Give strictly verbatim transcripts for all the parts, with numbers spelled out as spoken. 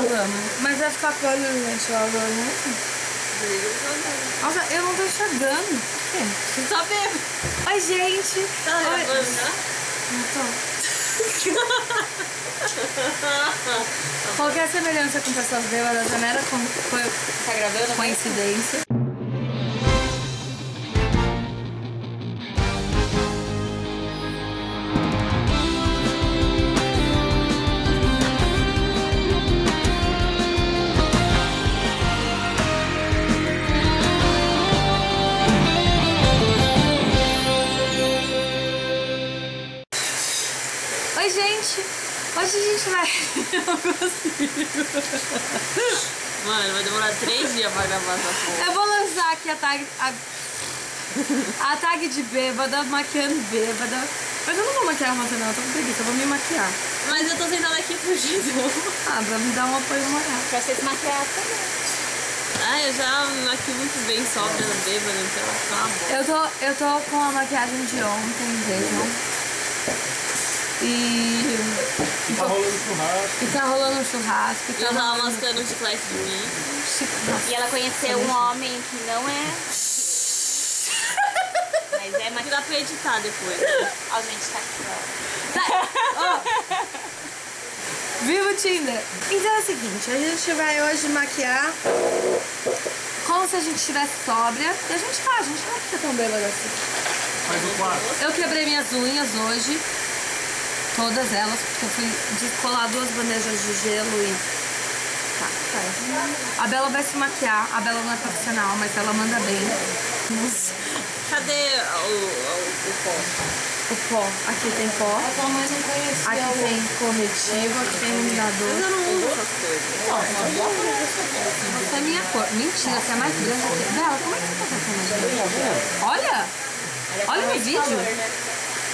lama. Mas vai ficar claro, gente, ó, agora muito. Nossa, eu não tô enxergando. O quê? Você tá bêbado. Oi, gente. Tá gravando, né? Não tô. Qualquer semelhança com pessoas bêbadas não era com, foi, Tá gravando? coincidência. Oi, gente! Hoje a gente vai... Eu não consigo. Mano, vai demorar três dias pra gravar essa porra. Eu vou lançar aqui a tag... A, a tag de bêbada, maquiando bêbada. Mas eu não vou maquiar você não, eu tô com preguiça, eu vou me maquiar. Mas eu tô sentada aqui fugindo. Ah, pra me dar um apoio moral. Pra você se maquiar também. Ah, eu já me maquio muito bem sóbria, bêbada, então vai ficar uma boa. Eu tô, eu tô com a maquiagem de ontem, vejam. E... E tá rolando churrasco. E tá rolando um churrasco. E E tá eu tava rolando... mascando um chiclete de mim. Nossa. E ela conheceu um homem que não é... Mas é Mas maquiagem. dá pra editar depois. Ó, gente, tá aqui, ó. Oh. Viva o Tinder! Então é o seguinte, a gente vai hoje maquiar como se a gente estivesse sóbria. E a gente tá, a gente não fica tão bêbada assim. Faz o quarto. Eu quebrei minhas unhas hoje. Todas elas, porque eu fui descolar duas bandejas de gelo e... Tá, faz. A Bela vai se maquiar. A Bela não é profissional, mas ela manda bem. Nossa. Cadê o, o, o pó? O pó. Aqui tem pó. Aqui tem corretivo, aqui tem iluminador. Mas eu não uso essas coisas. Essa é a minha cor. Mentira, você é mais grande que... Bela, como é que você tá fazendo isso? Olha! Olha no vídeo.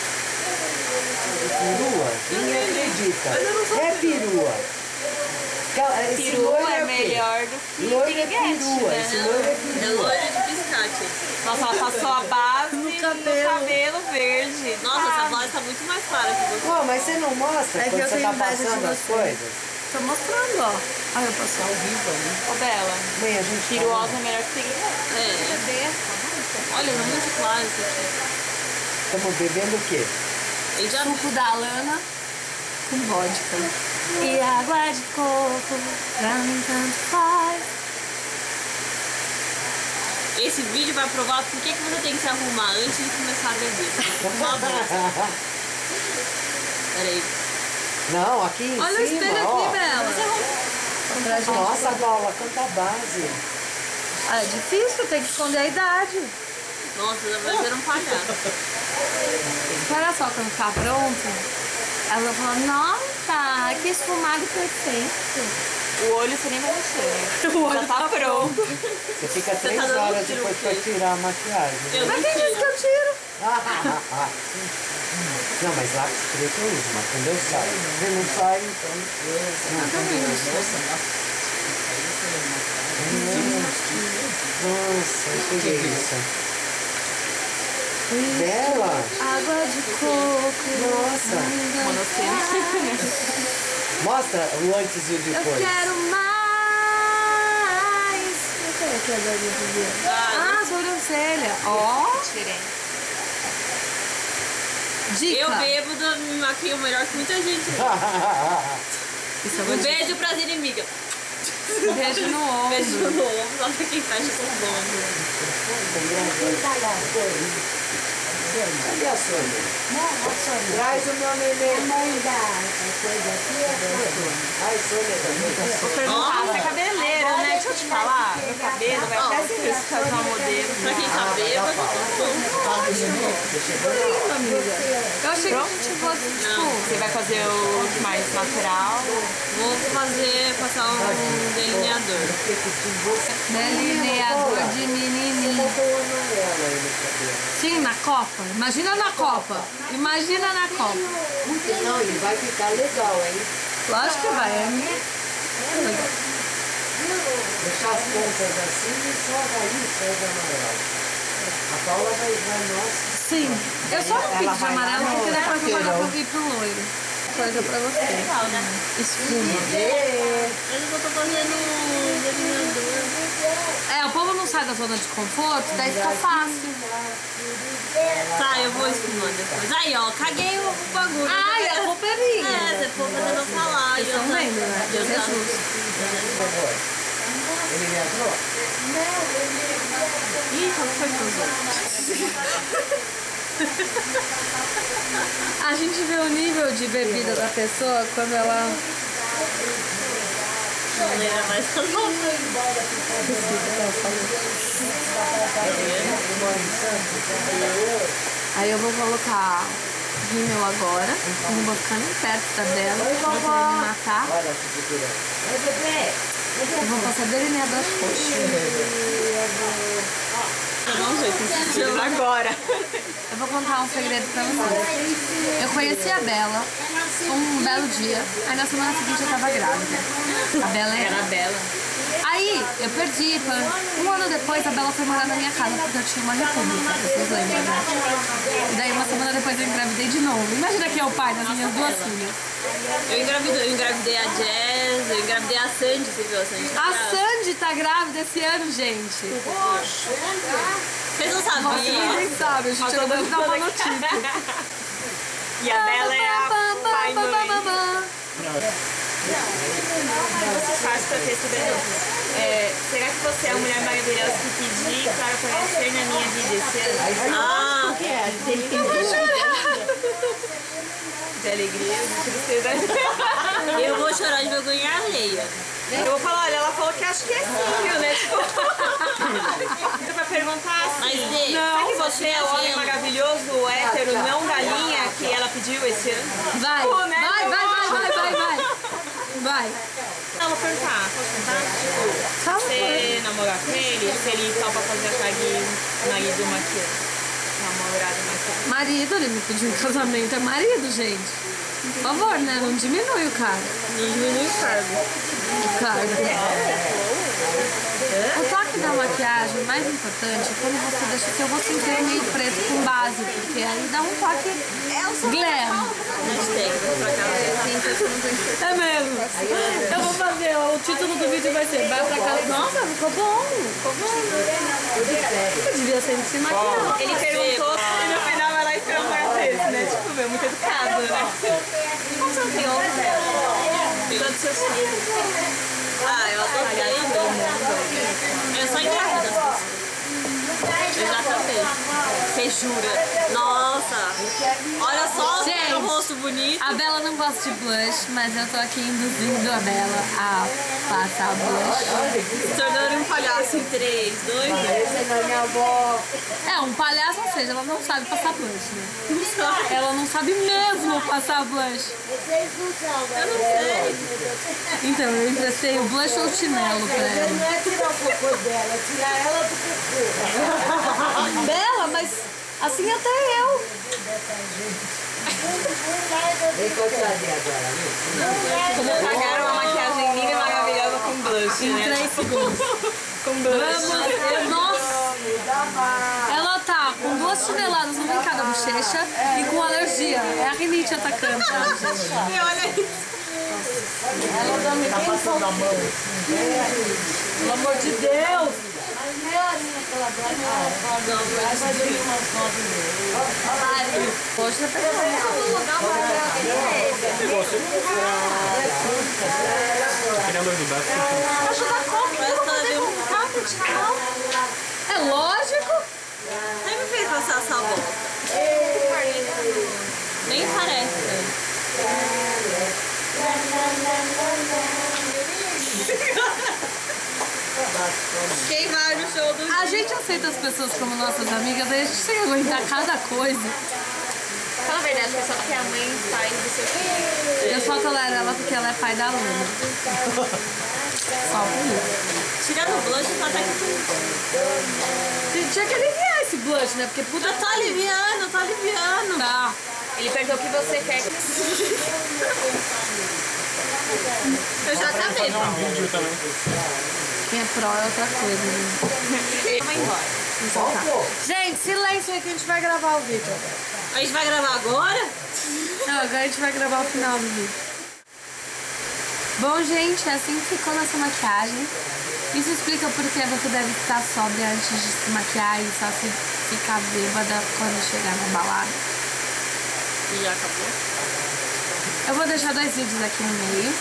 Perua? Ninguém acredita. É perua. Esse Peru loiro é o quê? melhor do que Loiro é piriguete, perua. né? Esse loiro é É perua. loiro de piscate. Nossa, ela passou a base no cabelo. cabelo verde. Nossa, essa Ah, blusa tá muito mais clara que você. Pô, mas você não mostra É que quando eu você tenho tá inveja de passando as você. coisas? Tô mostrando, ó. Olha, eu passo ao vivo ali. Ô, Bela, Bem, a gente piruosa é melhor que piriguete. É. Olha, é muito claro isso aqui. Estamos bebendo o quê? E já Suco da Lana com vodka. E água de coco, pra mim tanto faz. esse vídeo vai provar por que que você tem que se arrumar antes de começar a beber. Uma bolsa. Peraí. Não, aqui em Olha o cima, espelho ó. aqui, Bela. Pra gente... Nossa, Paula, canta a base. Ah, é difícil, tem que esconder a idade. Nossa, vai ser um palhaço. Olha só, quando ficar pronto, ela falou, nossa, que esfumado perfeito. O olho você nem vai mexer, né? O olho Já tá pronto. Você fica Você três tá dando horas tiro depois o pra quê? tirar a maquiagem. Eu Mas não quem disse que tiro. eu tiro? Não, mas lápis preto eu uso, mas quando eu saio. Eu não saio, então. Não, também não Nossa, eu peguei isso. Bela! Água de coco. Nossa! Monocena. Mostra o antes e o Eu depois. quero mais. Eu quero aqui a Dani Juliana. Ah, sobrancelha. Ó, Tirei. dica. Eu bêbada me maquio melhor que muita gente. Isso é uma Um dica. beijo pras inimigas. Beijo no ombro. Beijo no ombro, só pra quem fecha com o ombro. Cadê a Sônia? Traz o meu neném. Ai, Sônia também. Vou perguntar, você é cabeleireira, né? Deixa eu te falar. Meu cabelo vai até assim isso, fazer uma modelo. Pra quem tá bêbado, Lindo, amiga. Eu achei que a gente fosse, tipo... Você vai fazer o look mais natural. vou fazer, passar um delineador. Delineador de menininho. Botou o amarelo aí no cabelo. Sim, na Copa. Imagina na Copa. Imagina na Copa. Não, ele vai ficar legal, hein? Lógico que vai. É minha... Deixar as pontas assim e só daí sai o amarelo. A Paula vai, vai, nossa. Sim. Eu só não Ela pinto de vai lá amarelo no porque depois eu vou vaqueirão. pra ir pro loiro. Coisa pra você. Legal, né? Espuma. É. Eu não tô da zona de conforto, daí fica fácil. Tá, eu vou espumando depois. Aí, ó, caguei o bagulho. Ai, a culpa é minha. É, depois fazendo eu falar. Vocês estão vendo, né? Deus é justo. Ele me entrou? Ih, como foi tudo? A gente vê o nível de bebida da pessoa quando ela... Não lembra mais a nome. Aí eu vou colocar rímel agora. Eu não vou ficar nem perto da dela, porque ela vai me matar. Eu vou passar delineador roxo. Não sei se Agora. Eu vou contar um segredo pra vocês. Eu conheci a Bela um belo dia, aí na semana seguinte eu tava grávida. A Bela era... Era bela. Aí eu perdi, pô. Um ano depois a Bela foi morar na minha casa porque eu tinha uma república, vocês lembram, né? E daí uma semana depois eu engravidei de novo. Imagina que é o pai das minhas duas filhas. Eu engravidei, eu engravidei a Jazz, eu engravidei a Sandy, você viu a Sandy? A Sandy tá grávida esse ano, gente. Vocês não Nossa, sabiam? ninguém sabe, a gente acabou de dar uma notícia. E a Bela é a pai e mãe. Você faz pra ter esse bebê? É, será que você é a mulher maravilhosa que pedi para aparecer na minha vida esse ano? Ah, Eu vou chorar. De alegria, de tristeza. eu vou chorar de vergonha alheia. Eu vou falar, olha, ela falou que acho que é sim, viu, né? Tipo, então vai perguntar assim, Mas, Dê, será que você é o homem gelo. maravilhoso, hétero, não galinha que ela pediu esse ano? Vai, Pô, né? vai, vai, vai, vai, vai, vai. Vai. Não, vou perguntar, posso perguntar? Tipo, Fala, você namorar com ele, se ele topa fazer a tag marido maquiando. Namorado maquiando. Marido, ele me pediu em casamento. É marido, gente. Por favor, né? Não diminui o cara. Não diminui o cargo. O cargo. O toque da maquiagem mais importante é quando você deixa o seu rosto inteiro meio preto com base, porque aí dá um toque glam. Hashtag, vou pra casa. É mesmo. Eu vou fazer, o título do vídeo vai ser vai pra casa. Nossa, ficou bom. Ficou bom. Eu devia sempre se maquiar. Ele perguntou e no final vai lá e fez um quarteto, né? Tipo, meu, muito educado, né? Como você não tem outro? Todos seus filhos. Ah, eu adorei. Eu só engravida as pessoas. Eu já acabei. Você jura? Nossa! Olha só Gente, o rosto bonito. A Bela não gosta de blush, mas eu tô aqui induzindo a Bela a passar blush. Se tornando um palhaço em três, dois, um. É, um palhaço, ou seja, ela não sabe passar blush, né? Não sabe. Ela não sabe mesmo passar blush. Eu não sei. Então, eu emprestei o blush ou o chinelo pra ela. Não é tirar o cocô dela, é tirar ela do cocô. Bela, mas assim até eu. Vem coitadinha agora, viu? Como pagaram uma maquiagem linda e maravilhosa com blush, Em né? três segundos. Com blush. Vamos, nossa. Ela tá com duas chineladas no vem cada bochecha e com alergia. É a rinite atacando, tá, gente? E olha isso. Tá passando a mão. Pelo amor de Deus! Hoje já pegou Querendo ajudar. Parece que ela deu um É lógico! Nem me fez passar essa bola. Nem parece. Quem vai no show do A gente aceita as pessoas como nossas amigas, aí a gente tem que aguentar cada coisa. Fala a verdade, que é só porque a mãe e pai do seu filho. Eu só tolero ela porque ela é pai da Luna. Só por isso. Tirando o blush, tá até que tudo. Tinha que aliviar esse blush, né? Porque puta. Eu tô aliviando, eu tô aliviando. Tá. Ele perguntou o que você quer. Eu já acabei. Um vídeo também. Quem é pró é outra coisa, né? Ele vai embora. Então tá. Gente, silêncio aí que a gente vai gravar o vídeo. A gente vai gravar agora? Não, agora a gente vai gravar o final do vídeo. Bom, gente, é assim que ficou nossa maquiagem. Isso explica porque você deve estar sóbria antes de se maquiar e só se ficar bêbada quando chegar na balada. E já acabou? Eu vou deixar dois vídeos aqui no meio.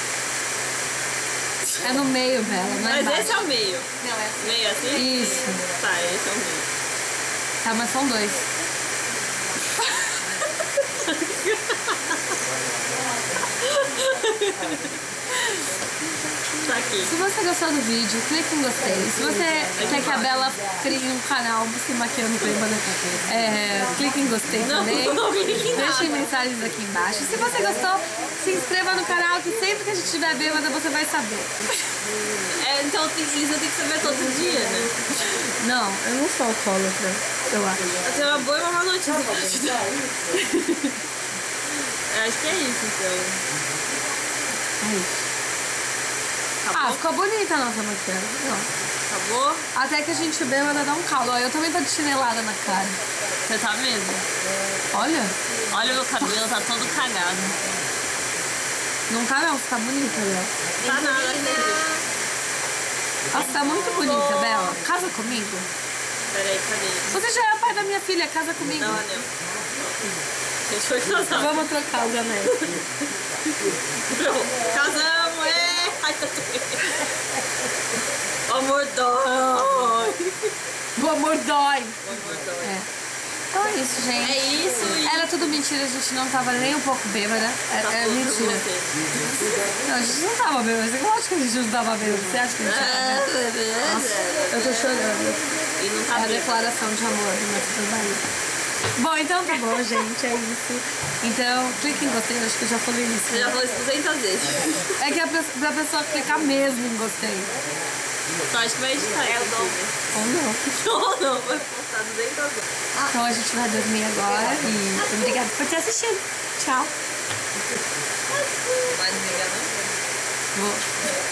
É no meio, Bela, não é Mas embaixo. esse é o meio. Não, é Meio assim? Isso. Tá, esse é o meio. Tá, mas são dois. Tá aqui. Se você gostou do vídeo, clique em gostei. Se você quer que a Bela crie um canal se maquiando bêbada, é, clique em gostei também. Não, não clique em Deixe nada. mensagens aqui embaixo. Se você gostou, se inscreva no canal que sempre que a gente estiver bêbada você vai saber. É, então tem- eles vão ter que saber todo dia, né? Não, eu não sou alcoólatra, eu acho. Eu tenho uma boa e uma má notícia pra te dar. Eu acho que é isso, então. É isso. Ah, Acabou? ficou bonita a nossa maquiagem. Não. Acabou? Até que a gente bêbada dá um calo. Ó, eu também tô de chinelada na cara. Você tá mesmo? Olha, Olha o meu cabelo, tá todo cagado. não tá não, fica bonita, Bela. Tá nada aqui. Nossa, tá muito bonita, Bela. Casa comigo. Peraí, cadê? Você já é o pai da minha filha, casa comigo. Não, anel. Deixa eu casar. Vamos trocar os anéis. Casamos, é! Ai, tá doendo. Amor dói. O amor dói. Amor dói. É. Então é isso, gente. É isso e... Era tudo mentira, a gente não tava nem um pouco bêbada. É, Tá é tudo mentira. você. Não, a gente não tava bêbada. Lógico que a gente não tava bêbada. Você acha que a gente tava bêbada? Nossa, eu tô chorando. E não É tá a bem. declaração de amor do meu trabalho. Bom, então tá bom, gente. É isso. Então, clique em gostei. Acho que eu já falei isso. Você já falou isso duzentas vezes. É que é pra, pra pessoa clicar mesmo em gostei. Só acho que vai editar isso aqui, né? Ou não. Não, não, vai postar duzentas vezes. Então a gente vai dormir agora. E obrigada por ter assistido. Tchau. Não vai desligar não? Vou.